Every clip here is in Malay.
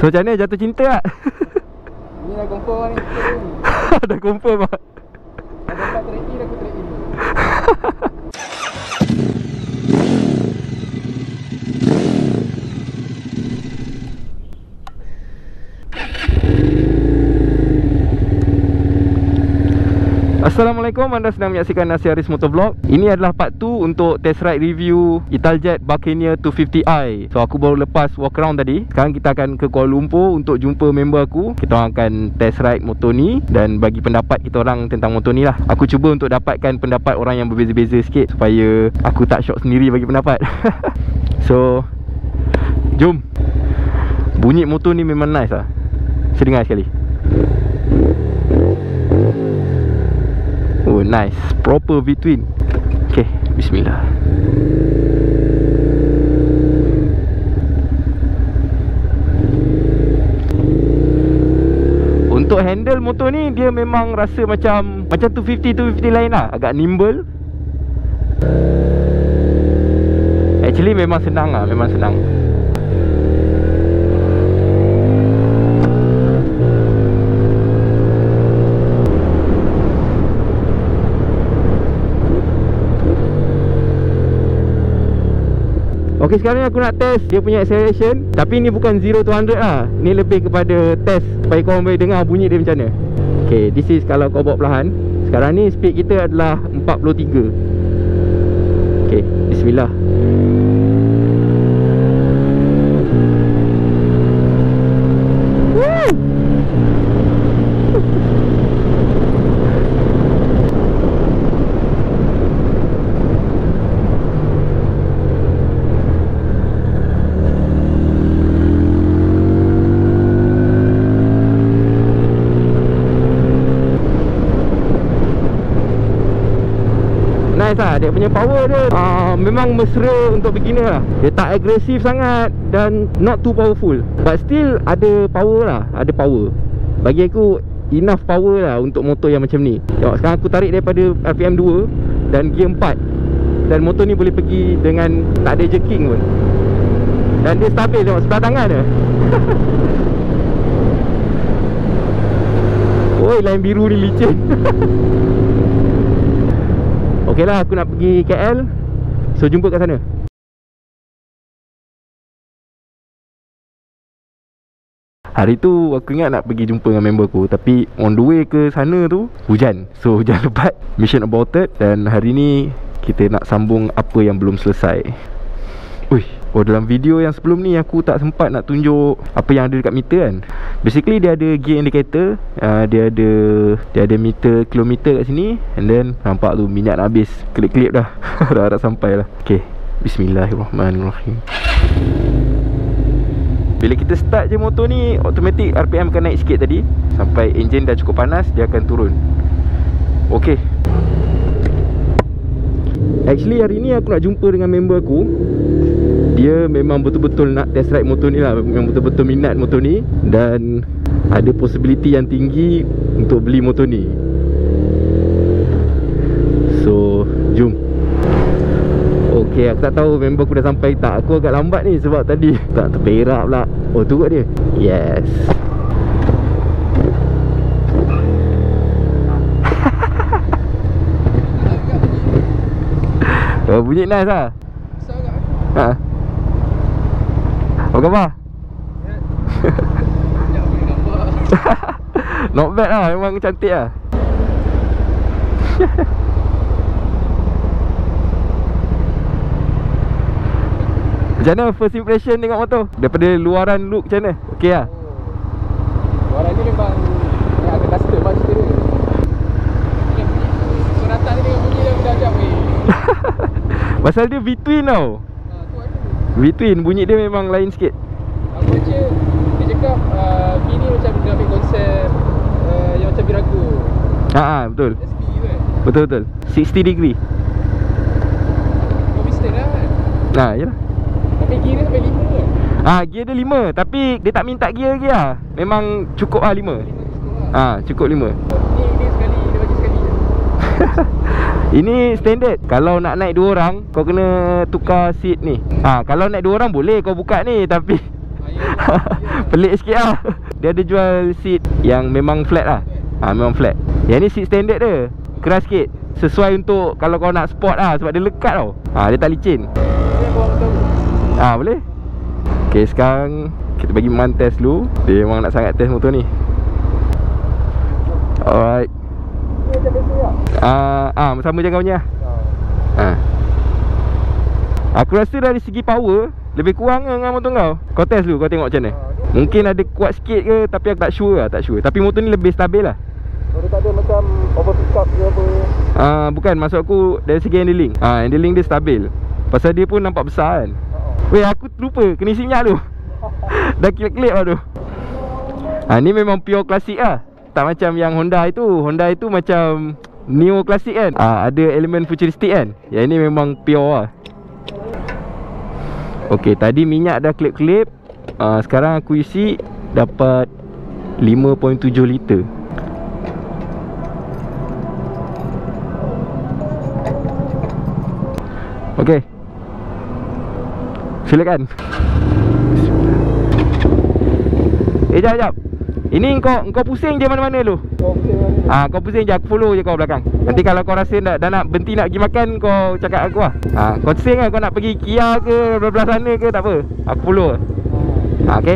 So macam mana, jatuh cinta tak? Ni dah confirm ni. Dah confirm lah. Dah dapat track in, aku track in dulu. Assalamualaikum, anda sedang menyaksikan Nasi Haris Motovlog. Ini adalah part 2 untuk test ride review Italjet Buccaneer 250i. So aku baru lepas walk around tadi. Sekarang kita akan ke Kuala Lumpur untuk jumpa member aku. Kita orang akan test ride motor ni dan bagi pendapat kita orang tentang motor ni lah. Aku cuba untuk dapatkan pendapat orang yang berbeza-beza sikit supaya aku tak shock sendiri bagi pendapat. So jom. Bunyi motor ni memang nice lah. Saya dengar sekali. Oh nice, proper V-twin. Okay, bismillah. Untuk handle motor ni, dia memang rasa macam 250 lain lah. Agak nimble. Actually memang senang lah, memang senang. Ok, sekarang ni aku nak test dia punya acceleration. Tapi ni bukan 0 to 100 lah. Ni lebih kepada test supaya korang boleh dengar bunyi dia macam mana. Ok, this is kalau kau bawa perlahan. Sekarang ni speed kita adalah 43. Ok, bismillah. Lah, dia punya power dia memang mesra untuk beginner lah. Dia tak agresif sangat dan not too powerful, but still ada power lah. Ada power. Bagi aku enough power lah untuk motor yang macam ni. Tengok, sekarang aku tarik daripada RPM 2 dan gear 4. Dan motor ni boleh pergi dengan tak ada jerking pun. Dan dia stabil, tengok sebelah tangan dia. Oi, line biru ni licin. Okey lah, aku nak pergi KL. So jumpa kat sana. Hari tu aku ingat nak pergi jumpa dengan member aku, tapi on the way ke sana tu hujan. So hujan lebat, mission aborted. Dan hari ni kita nak sambung apa yang belum selesai. Ui, oh dalam video yang sebelum ni aku tak sempat nak tunjuk apa yang ada dekat meter kan. Basically dia ada gear indicator, dia ada meter kilometer kat sini. And then nampak tu minyak nak habis. Klip-klip dah. Dah sampai lah. Okay, bismillahirrahmanirrahim. Bila kita start je motor ni, automatic RPM akan naik sikit tadi. Sampai enjin dah cukup panas, dia akan turun. Okay. Actually hari ni aku nak jumpa dengan member aku. Dia memang betul-betul nak test ride motor ni lah. Memang betul-betul minat motor ni. Dan ada possibility yang tinggi untuk beli motor ni. So, jom. Okay, aku tak tahu member aku dah sampai tak. Aku agak lambat ni sebab tadi tak terperak pula. Oh, tu kot dia. Yes. Oh, bunyi nice lah. Ha. Apa khabar? Not bad lah, memang cantik lah. Macam mana first impression tengok motor? Daripada luaran look macam mana? Okay lah? Luaran ni memang agak custom lah cerita dia. Suratan ni dengan bunyi dia berjam-jam ni. Pasal dia V-twin tau. V-twin, bunyi dia memang lain sikit. Aku baca, dia cakap V ni macam dia ambil konsep yang macam Virago. Haa, betul. SP tu kan? Betul-betul, 60 degree. Kau piston lah kan? Haa, yelah. Tapi gear dia sampai 5 kan? Haa, gear dia 5. Tapi dia tak minta gear lagi lah. Memang cukup lah 5. Haa, cukup 5. Ni sekali, dia bagi sekali je. Ini standard. Kalau nak naik 2 orang, kau kena tukar seat ni. Kalau naik 2 orang boleh kau buka ni. Tapi Pelik sikit lah. Dia ada jual seat yang memang flat lah. Memang flat. Yang ni seat standard dia, keras sikit. Sesuai untuk kalau kau nak sport lah, sebab dia lekat tau. Dia tak licin. Boleh. Okay, sekarang kita bagi Man test dulu. Dia memang nak sangat test motor ni. Alright. Sama je kau punya. Aku rasa dari segi power lebih kurang dengan motor kau. Kau test dulu, kau tengok macam mana. Mungkin ada kuat sikit ke, tapi aku tak sure lah, tak sure. Tapi motor ni lebih stabil lah. Dia tak ada macam over pick up ke apa? Bukan, maksud aku dari segi handling. Handling dia stabil. Pasal dia pun nampak besar kan. Weh, aku lupa kena isi minyak tu. Dah klip-klip lah tu. Ni memang pure klasik lah. Tak macam yang Honda itu. Honda itu macam neo klasik kan. Ada elemen futuristik kan. Yang ni memang pure lah. Okay, tadi minyak dah klip-klip. Sekarang aku isi dapat 5.7 liter. Okay, silakan. Jap. Ini kau pusing je mana-mana lu. Kau pusing je, aku follow je kau belakang. Nanti kalau kau rasa dah nak berhenti nak pergi makan, kau cakap aku lah. Kau pusing lah, kau nak pergi Kia ke belah sana ke, tak apa. Aku follow. Okay.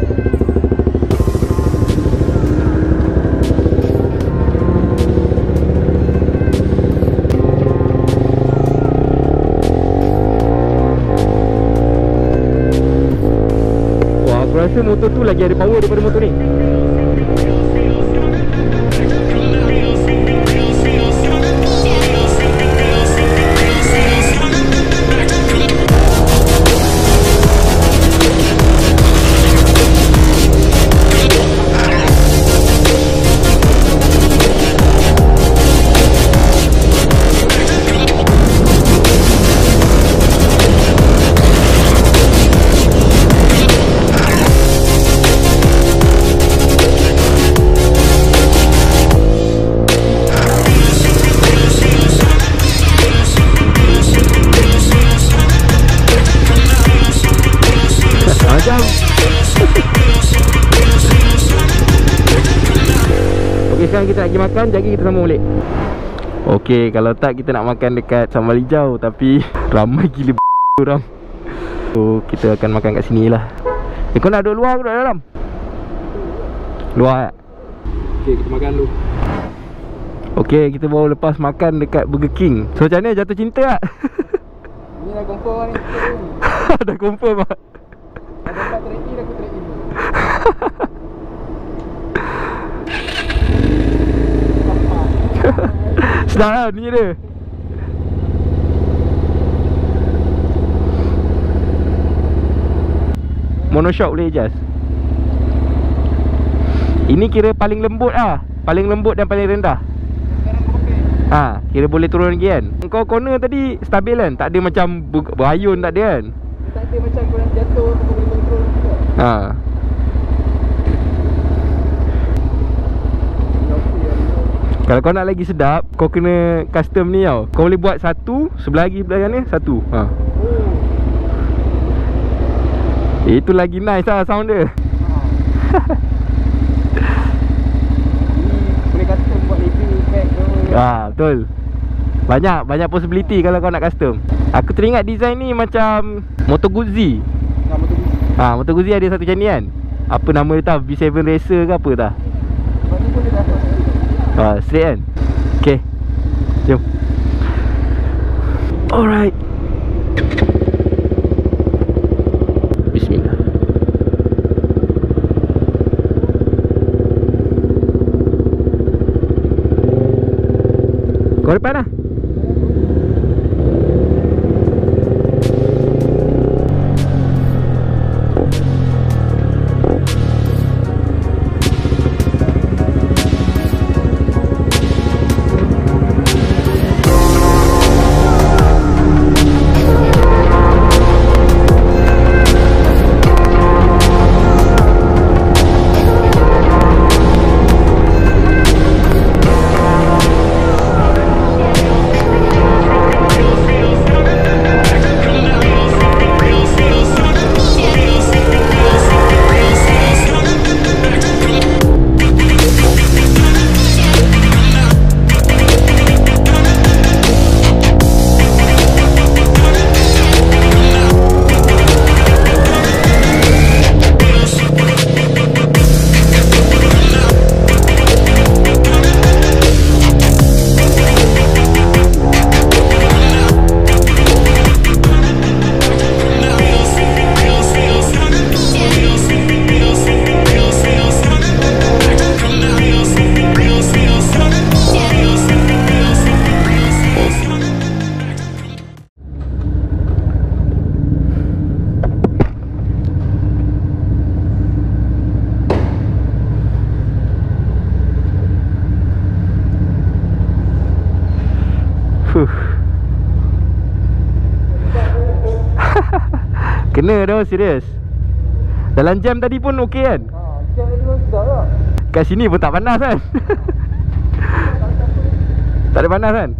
Aku rasa motor tu lagi ada power daripada motor ni. Okay, sekarang kita nak pergi makan. Jadi kita sambung balik. Okay, kalau tak kita nak makan dekat Sambal Hijau, tapi ramai gila orang. So kita akan makan kat sini lah. Kau nak duduk luar ke duduk dalam? Luar tak? Okay, kita makan dulu. Okay, kita baru lepas makan dekat Burger King. So macam mana, jatuh cinta tak? Ni dah confirm lah ni. Dah confirm lah. Dah dapat track in, aku track in. Sedap lah bunyi dia. Monoshock boleh adjust. Ini kira paling lembut lah. Paling lembut dan paling rendah. Kira boleh turun lagi kan. Kau corner tadi stabil kan. Tak ada macam berayun, tak ada kan. Tak ada macam kau nak jatuh, kau boleh kontrol juga. Kalau kau nak lagi sedap, kau kena custom ni tau. Kau boleh buat satu, sebelah lagi belah ni satu. Itu lagi nice lah sound dia. Boleh custom buat review pack tu. Betul. Banyak possibility kalau kau nak custom. Aku teringat design ni macam Moto Guzzi. Moto Guzzi. Moto Guzzi ada satu macam ni kan. Apa nama dia tau, V7 Racer ke apa tau. Sebab ni boleh dapat straight kan. Okay, jom. Alright. Bismillah. Kau depan lah. Kena dah, serius. Dalam jam tadi pun okey kan? Jam tadi pun sedap tak? Kat sini pun tak panas kan? Tak ada panas kan?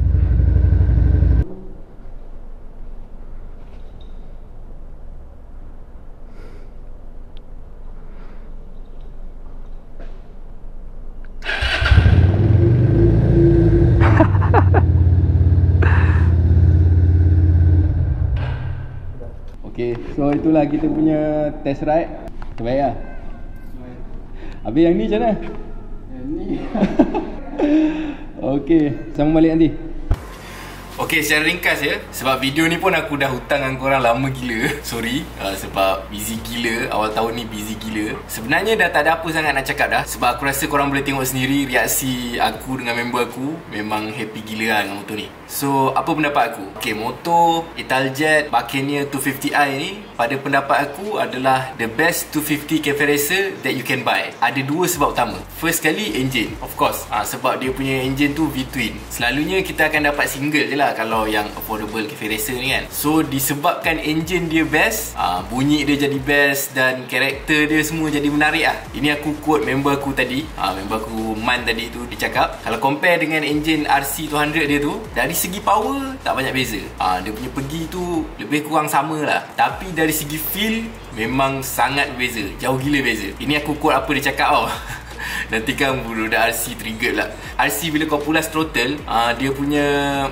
Okay, so itulah kita punya test ride. Terbaik lah. Habis yang ni macam mana? Yang ni Okay, sambung balik nanti. Okay, secara ringkas ya, sebab video ni pun aku dah hutang dengan korang lama gila. Sorry, sebab busy gila. Awal tahun ni busy gila. Sebenarnya dah tak ada apa sangat nak cakap dah, sebab aku rasa korang boleh tengok sendiri reaksi aku dengan member aku. Memang happy gila lah dengan motor ni. So, apa pendapat aku? Okay, motor Italjet Buccaneer 250i ni, pada pendapat aku adalah the best 250 cafe racer that you can buy. Ada dua sebab utama. First kali, engine. Of course, sebab dia punya engine tu V-twin. Selalunya kita akan dapat single je lah kalau yang affordable cafe racer ni kan. So, disebabkan engine dia best, bunyi dia jadi best, dan karakter dia semua jadi menarik lah. Ini aku quote member aku tadi, member aku Man tadi tu, dia cakap kalau compare dengan engine RC200 dia tu, dari segi power tak banyak beza. Dia punya pergi tu lebih kurang sama lah, tapi dari segi feel memang sangat beza, jauh gila beza. Ini aku quote apa dia cakap tau. Nanti kan budak RC trigger lah. RC bila kau pulas throttle, dia punya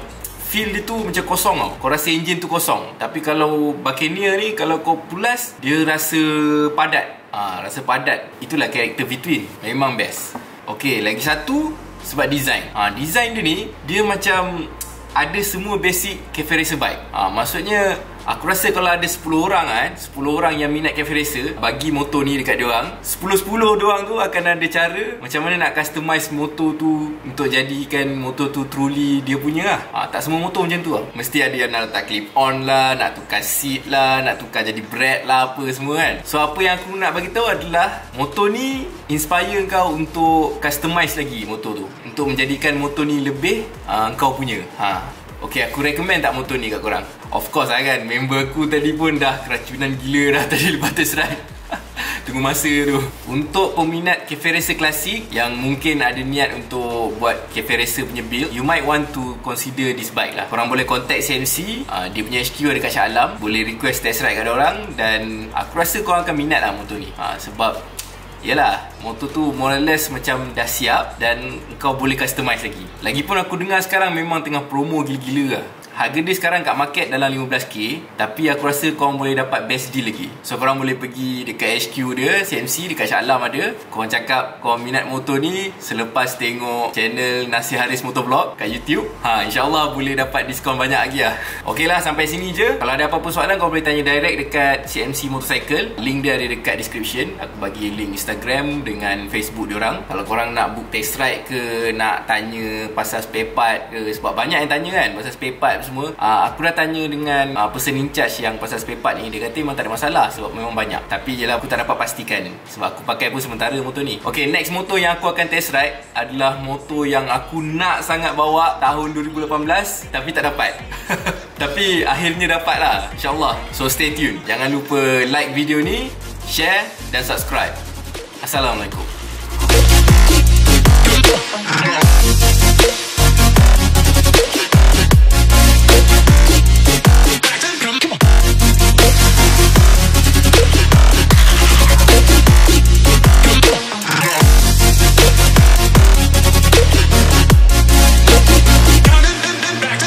feel dia tu macam kosong tau. Kau rasa engine tu kosong. Tapi kalau Buccaneer ni, kalau kau pulas, dia rasa padat. Rasa padat. Itulah karakter V-twin. Memang best. Okay, lagi satu sebab design. Design dia ni, dia macam ada semua basic cafe racer bike. Maksudnya aku rasa kalau ada 10 orang kan, 10 orang yang minat cafe racer, bagi motor ni dekat diorang, 10-10 diorang tu akan ada cara macam mana nak customize motor tu untuk jadikan motor tu truly dia punya lah. Tak semua motor macam tu lah. Mesti ada yang nak letak clip on lah, nak tukar seat lah, nak tukar jadi brad lah, apa semua kan. So apa yang aku nak bagi tahu adalah motor ni inspire kau untuk customize lagi motor tu, untuk menjadikan motor ni lebih kau punya. Okay, aku recommend tak motor ni kat korang? Of course lah kan, member aku tadi pun dah keracunan gila dah tadi lepas test ride. Tunggu masa tu. Untuk peminat cafe racer klasik yang mungkin ada niat untuk buat cafe racer punya build, you might want to consider this bike lah. Korang boleh contact CMC, dia punya HQ ada kat Shah Alam. Boleh request test ride kat orang, dan aku rasa korang akan minat lah motor ni. Sebab yalah, motor tu more or less macam dah siap dan kau boleh customize lagi. Lagipun aku dengar sekarang memang tengah promo gila-gila lah. Harga dia sekarang kat market dalam 15k, tapi aku rasa korang boleh dapat best deal lagi. So korang boleh pergi dekat HQ dia, CMC dekat Shah Alam ada. Korang cakap korang minat motor ni selepas tengok channel Nasir Haris Motovlog kat YouTube. InsyaAllah boleh dapat diskaun banyak lagi lah. Ok lah, sampai sini je. Kalau ada apa-apa soalan, korang boleh tanya direct dekat CMC Motorcycle. Link dia ada dekat description. Aku bagi link Instagram dengan Facebook diorang. Kalau korang nak book test ride ke, nak tanya pasal spare part ke, sebab banyak yang tanya kan pasal spare part semua. Aku dah tanya dengan person in charge yang pasal spare part ni. Dia kata memang tak ada masalah sebab memang banyak. Tapi jelah aku tak dapat pastikan sebab aku pakai pun sementara motor ni. Ok, next motor yang aku akan test ride adalah motor yang aku nak sangat bawa tahun 2018 tapi tak dapat. Tapi akhirnya dapat lah, InsyaAllah. So stay tune. Jangan lupa like video ni, share dan subscribe. Assalamualaikum.